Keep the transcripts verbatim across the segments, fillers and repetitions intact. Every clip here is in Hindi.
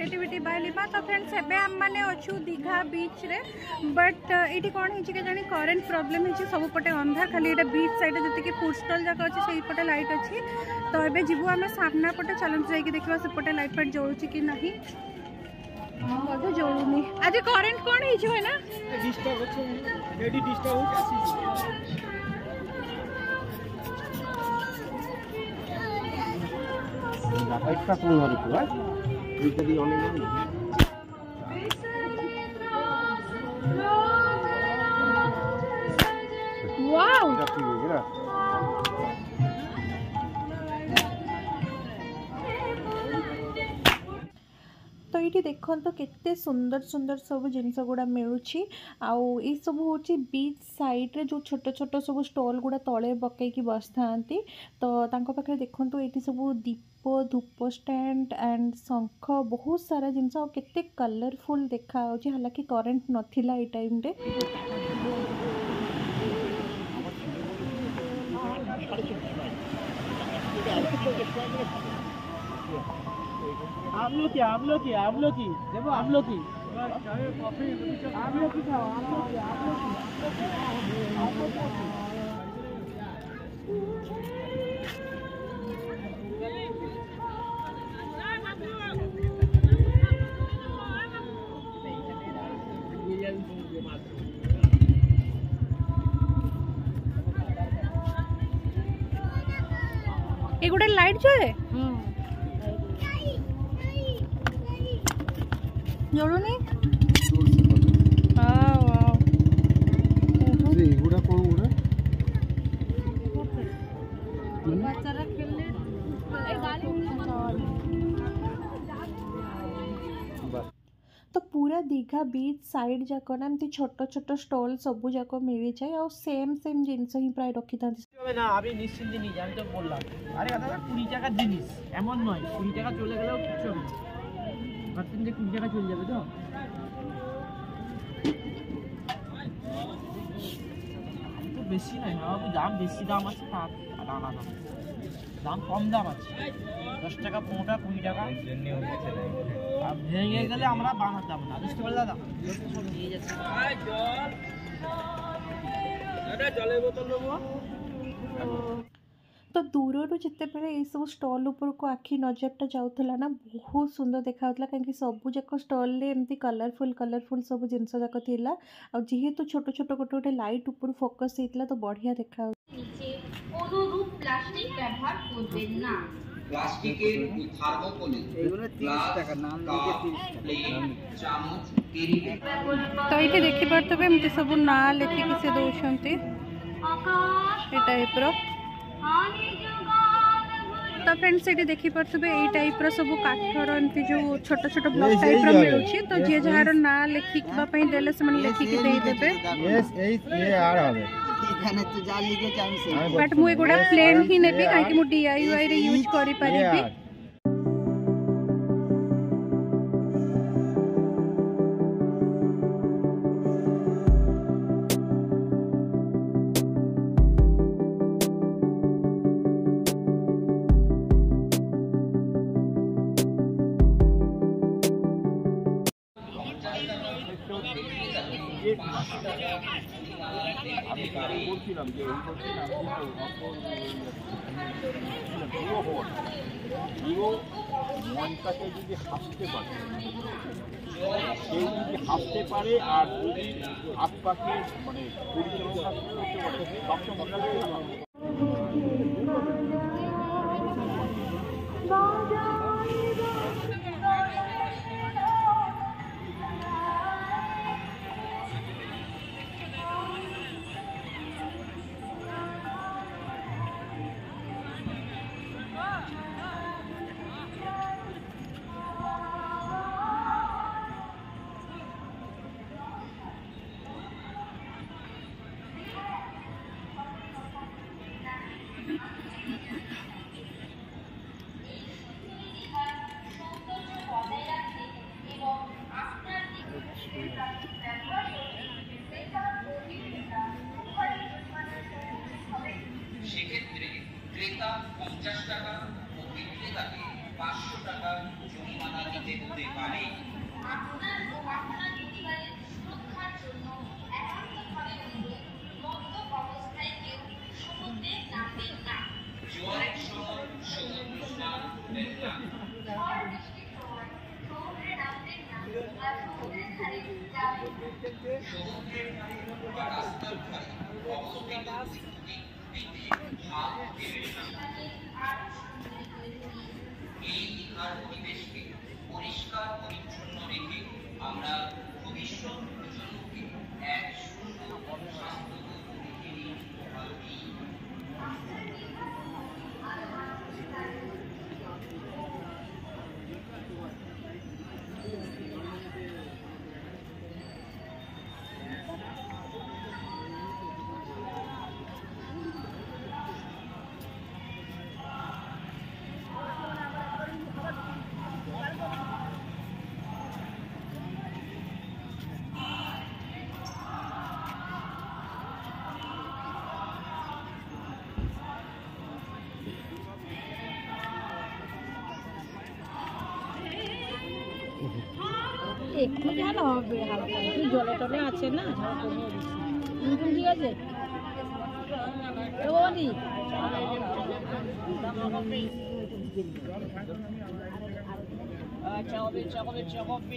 क्रिएटिविटी बाय लिमा। तो फ्रेंड्स एबे हम माने अछु दीघा बीच रे, बट एटी कोन हिची के जानी करंट प्रॉब्लम हिची, सब पटे अंधार, खाली एटा बीच साइड जति के फूड स्टॉल जाक अछि सेही पटे लाइट अछि। तो एबे जीवु हम सामना पटे चलन जाई के देखबा से पटे लाइट फाइट जळुची कि नाही। बोधे जळुनी आज करंट कोन हिची है ना डिस्टर्ब अछि, रेडी डिस्टर्ब हो अछि। लाइटटा कोन हरि पुरा इतनी ऑनलाइन वाओ तो ये देखो तो केते सुंदर सुंदर सब जिनस गुड़ा मिलूची। आउ ये सब हूँ बीच साइड रे जो छोट छोट सब स्टॉल गुड़ा तले पकईकी बस था। तो पाखे देखो ये सब दीप धूप स्टैंड एंड शंख बहुत सारा जिनस केते कलरफुल देखा हालांकि करेंट नथिला ये टाइम रे। आमलो की आमलो की आमलो की देखो आमलो की आमलो की खाओ आमलो की आमलो की ये गोटे लाइट जो है जरूनी हां वाओ ये गुड़ा कोन गुड़ा बच्चा खेलने ए गाड़ी तो पूरा दीघा बीच साइड जाक ना एमती छोट छोट स्टॉल सब जाक मिल जाए और सेम सेम जिनस ही प्राय रखी था ना। अभी निश्चिंत नहीं जानी तो बोललाम अरे दादा कुड़ी टाका जिनिस एमन नय कुड़ी टाका चले गेलेও কিছু হবে না ভাবছেন যে কুড়ি টাকা চলে যাবে তো তো বেশি নাই না বাবু দাম বেশি দাম আছে তা আলাদা দাম দাম কম দাম আছে দশ টাকা পনেরো টাকা কুড়ি টাকা জন্য হচ্ছে আর ভেঙে গেলে আমরা বানাতাম না বুঝতে পারলে দাদা সব নিয়ে যাচ্ছে আয় জল দাদা জলের বোতল দেবো। तो दूर जिते बेले ये सब स्टॉल ऊपर को आखि नजरटा जाऊला ना बहुत सुंदर देखा कहीं सबू जाक स्टॉल एमती कलरफुल कलरफुल सब जिनस जाक थिला आ जेहेतु छोट छोट गोटे गोटे लाइट ऊपर फोकस होता तो बढ़िया देखा तो ये देखी पारे एमती सब ना लिखिकी से दौरान टाइप रो। तो फ्रेंड्स ये देखी पारे ये टाइप रो सब काठर एमती जो छोट छोट ब्लॉक टाइप रो मिलुची तो जे जहार ना लिखिबा पई देले से मन लिखिकी दे देबे यस ये आर हबे एखाने तो जाल लिखे चांस बट मु एगोडा प्लेन ही नेबी काहे मु डीआईवाई रे यूज करि परिबी। আমি কারে বলছিলাম যে এই বলছিলাম পুরো হল পুরো মনটাকে যদি হাসতে পারে কেউ যদি হাসতে পারে আর যদি আত্মাকে মানে পরিচালনা করতে পারে সবসময় পরিষ্কার পরিচ্ছন্ন রেখে আমরা ভবিষ্যৎ প্রজন্মকে এক সুন্দর স্বাস্থ্যকর পৃথিবী উপহার দিই। একটু ঝাল হবে হালকা, একটু জলে টলে আছে না, ঝাল কমিয়ে দিচ্ছি। ঠিক আছে বৌদি, আচ্ছা হবে হবে হবে।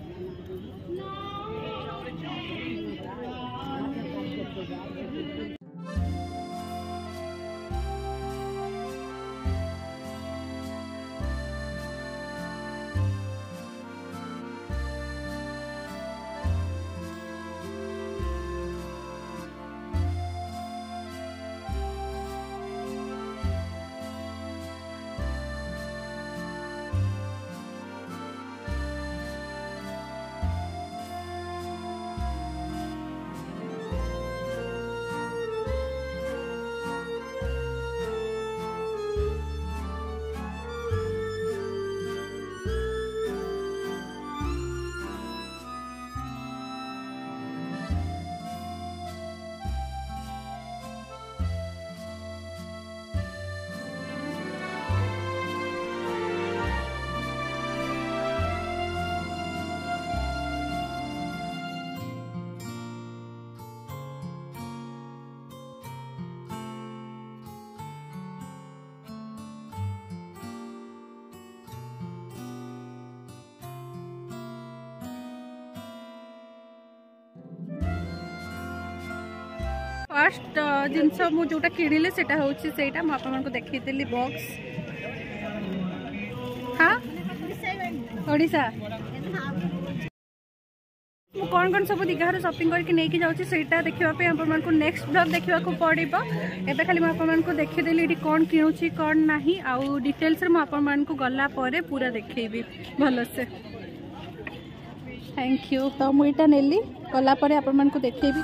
फर्स्ट जिनस मु जोटा किणिले सेटा होची सेटा म आपन को देखि देली बॉक्स। हाँ ओडिशा मु कौन कौन सब दीघार शॉपिंग करके लेके जाऊँगी सेटा देखा अपन को नेक्स्ट ब्लॉग देखा पड़ो। एबे खाली अपन को देखीदेली ये कौन किणुची कौन नहीं आउ डिटेल्स रे अपन को गला परे पूरा देखी भल से। Thank you. तो मुझे नेली गला परे अपन को देखी।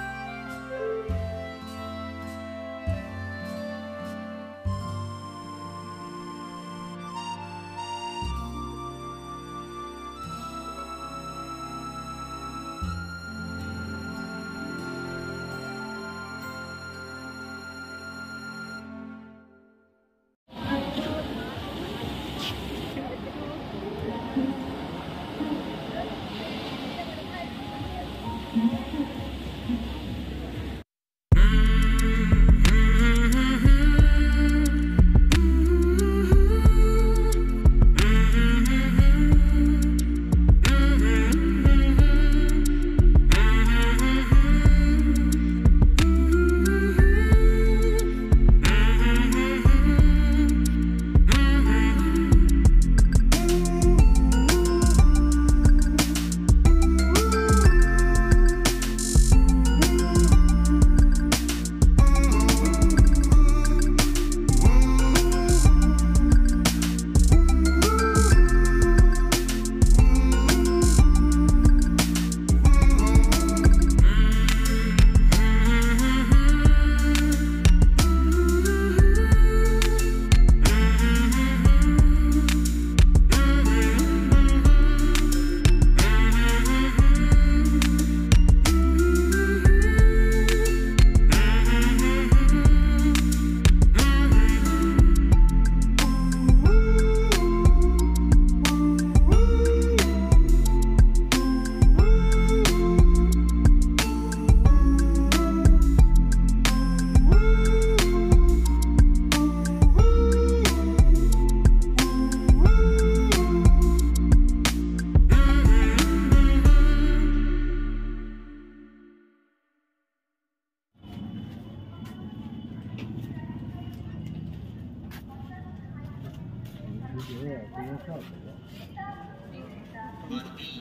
নদী।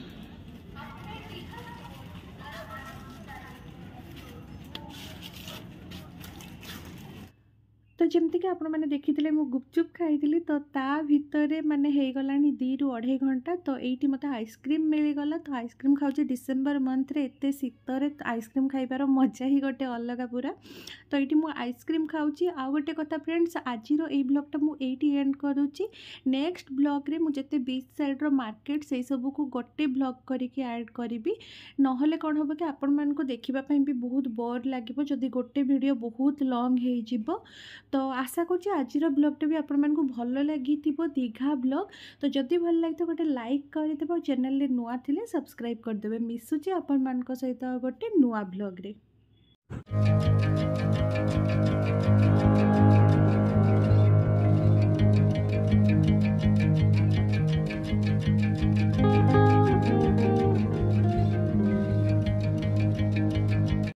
तो जमती कि आपण मैंने देखी मु गुपचुप खाई तो ता भितर माने हो गलानी दी रु अढ़ाई घंटा तो ये मत आइसक्रीम मिलगला तो आइसक्रीम खाऊँ डिसेम्बर मंथ रे एते शीतर आइसक्रीम खाइबार मजा ही गोटे अलग पूरा। तो ये मु आइसक्रीम खाऊँ। आ गोटे कथा फ्रेंड्स आज ये ब्लॉगटा मुझे एंड करुच्ची। नेक्स्ट ब्लॉग रे मुझे बीच साइड रो मार्केट से सब को गोटे ब्लॉग करके ऐड करी नहले कौन हम कि आपण मानक देखापी भी बहुत बोर लगे जदि गोटे वीडियो बहुत लॉन्ग हो। तो आशा करुँचे आज ब्लॉगटा भी आपण मानक भल लगी दीघा ब्लॉग। तो जदि भल लगे गोटे लाइक करदे चैनल नुआ थिले सब्सक्राइब करदे। मिसुचे आपण मानक सहित गोटे नुआ ब्लॉग रे।